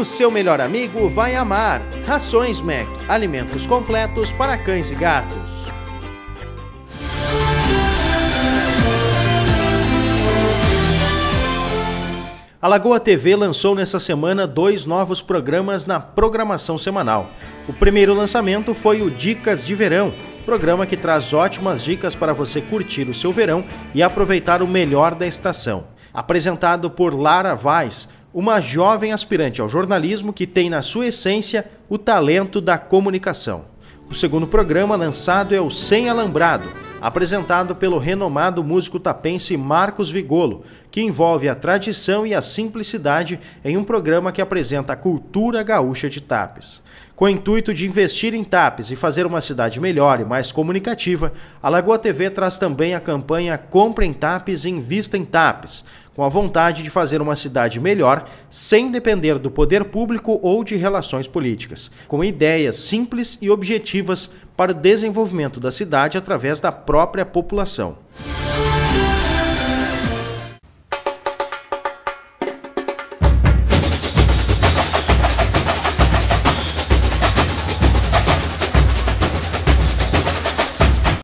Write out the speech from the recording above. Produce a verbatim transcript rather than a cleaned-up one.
O seu melhor amigo vai amar. Rações Mac, alimentos completos para cães e gatos. A Lagoa T V lançou nessa semana dois novos programas na programação semanal. O primeiro lançamento foi o Dicas de Verão, programa que traz ótimas dicas para você curtir o seu verão e aproveitar o melhor da estação. Apresentado por Lara Vaz, uma jovem aspirante ao jornalismo que tem na sua essência o talento da comunicação. O segundo programa lançado é o Sem Alambrado, apresentado pelo renomado músico tapense Marcos Vigolo, que envolve a tradição e a simplicidade em um programa que apresenta a cultura gaúcha de Tapes. Com o intuito de investir em Tapes e fazer uma cidade melhor e mais comunicativa, a Lagoa T V traz também a campanha Compre em Tapes e Invista em Tapes, com a vontade de fazer uma cidade melhor sem depender do poder público ou de relações políticas, com ideias simples e objetivas para o desenvolvimento da cidade através da própria população.